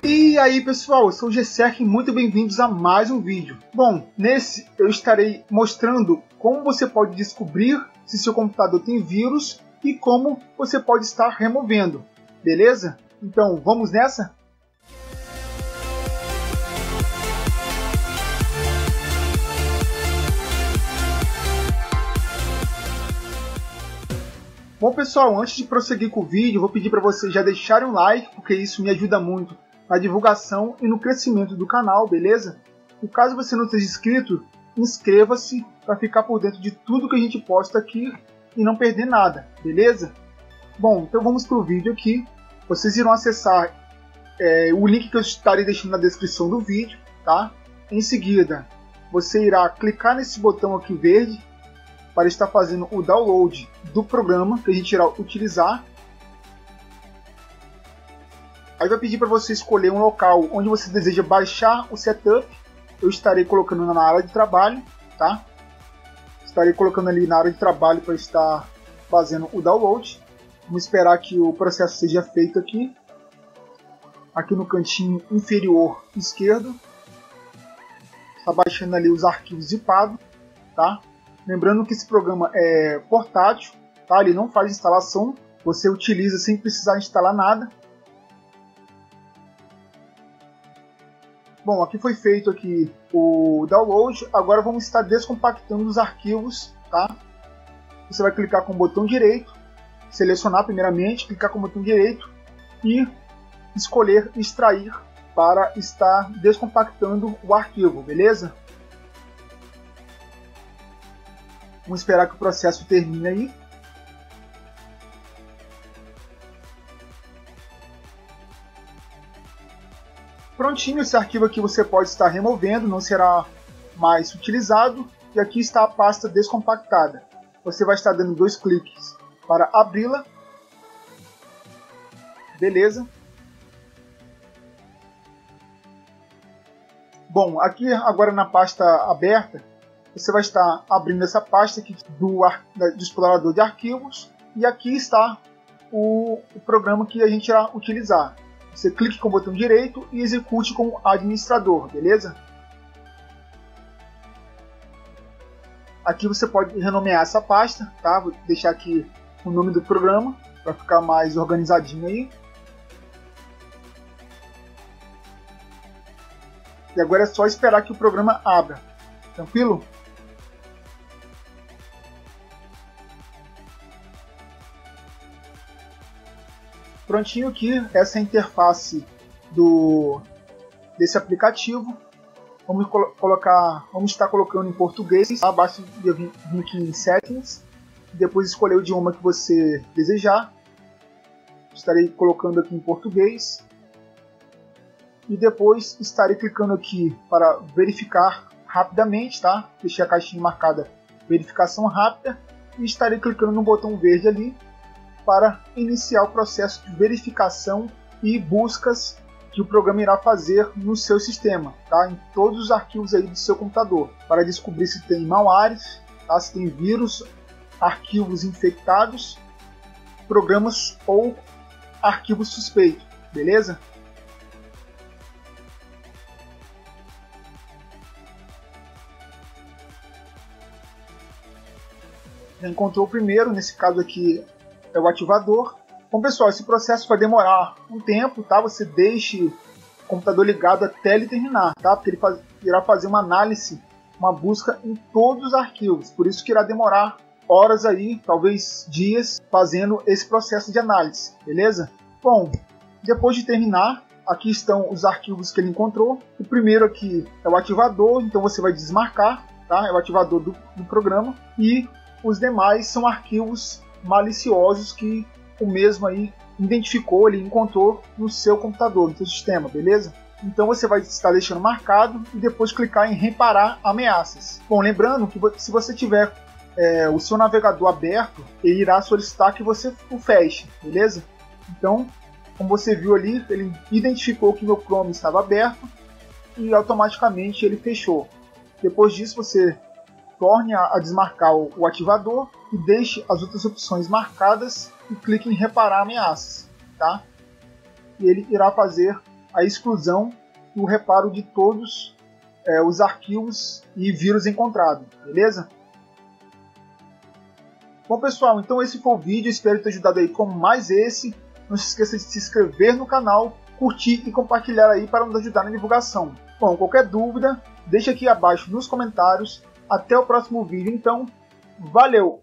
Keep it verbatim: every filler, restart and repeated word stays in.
E aí pessoal, eu sou o Gesserk e muito bem-vindos a mais um vídeo. Bom, nesse eu estarei mostrando como você pode descobrir se seu computador tem vírus e como você pode estar removendo, beleza? Então vamos nessa? Bom pessoal, antes de prosseguir com o vídeo, vou pedir para vocês já deixarem um like, porque isso me ajuda muito na divulgação e no crescimento do canal, beleza? E caso você não esteja inscrito, inscreva-se para ficar por dentro de tudo que a gente posta aqui e não perder nada, beleza? Bom, então vamos para o vídeo aqui. Vocês irão acessar é, o link que eu estarei deixando na descrição do vídeo, tá? Em seguida, você irá clicar nesse botão aqui verde para estar fazendo o download do programa que a gente irá utilizar. Aí vai pedir para você escolher um local onde você deseja baixar o setup. Eu estarei colocando na área de trabalho, tá? Estarei colocando ali na área de trabalho para estar fazendo o download. Vamos esperar que o processo seja feito aqui. Aqui no cantinho inferior esquerdo. Está baixando ali os arquivos zipados, tá? Lembrando que esse programa é portátil, tá? Ele não faz instalação, você utiliza sem precisar instalar nada. Bom, aqui foi feito aqui o download, agora vamos estar descompactando os arquivos, tá? Você vai clicar com o botão direito, selecionar primeiramente, clicar com o botão direito e escolher extrair para estar descompactando o arquivo, beleza? Vamos esperar que o processo termine aí. Prontinho, esse arquivo aqui você pode estar removendo, não será mais utilizado. E aqui está a pasta descompactada. Você vai estar dando dois cliques para abri-la. Beleza. Bom, aqui agora na pasta aberta, você vai estar abrindo essa pasta aqui do, do explorador de arquivos e aqui está o, o programa que a gente irá utilizar. Você clique com o botão direito e execute como administrador, beleza? Aqui você pode renomear essa pasta, tá? Vou deixar aqui o nome do programa para ficar mais organizadinho aí. E agora é só esperar que o programa abra. Tranquilo? Prontinho aqui, essa é a interface do, desse aplicativo. Vamos, colo colocar, vamos estar colocando em português. Abaixo de vir aqui em Settings. Depois escolher o idioma que você desejar. Estarei colocando aqui em português. E depois estarei clicando aqui para verificar rapidamente, tá? Deixei a caixinha marcada verificação rápida. E estarei clicando no botão verde ali para iniciar o processo de verificação e buscas que o programa irá fazer no seu sistema, tá? Em todos os arquivos aí do seu computador, para descobrir se tem malwares, tá? Se tem vírus, arquivos infectados, programas ou arquivos suspeitos, beleza? Já encontrou o primeiro, nesse caso aqui é o ativador. Bom pessoal, esse processo vai demorar um tempo, tá? Você deixe o computador ligado até ele terminar, tá? Porque ele faz, irá fazer uma análise, uma busca em todos os arquivos. Por isso que irá demorar horas aí, talvez dias, fazendo esse processo de análise, beleza? Bom, depois de terminar, aqui estão os arquivos que ele encontrou. O primeiro aqui é o ativador, então você vai desmarcar, tá? É o ativador do, do programa. E os demais são arquivos maliciosos que o mesmo aí identificou, ele encontrou no seu computador, no seu sistema, beleza? Então você vai estar deixando marcado e depois clicar em reparar ameaças. Bom, lembrando que se você tiver é, o seu navegador aberto, ele irá solicitar que você o feche, beleza? Então, como você viu ali, ele identificou que meu Chrome estava aberto e automaticamente ele fechou. Depois disso você torne a desmarcar o ativador e deixe as outras opções marcadas e clique em reparar ameaças, tá? E ele irá fazer a exclusão e o reparo de todos é, os arquivos e vírus encontrados, beleza? Bom pessoal, então esse foi o vídeo, espero ter ajudado aí com mais esse. Não se esqueça de se inscrever no canal, curtir e compartilhar aí para nos ajudar na divulgação. Bom, qualquer dúvida, deixa aqui abaixo nos comentários. Até o próximo vídeo, então, valeu!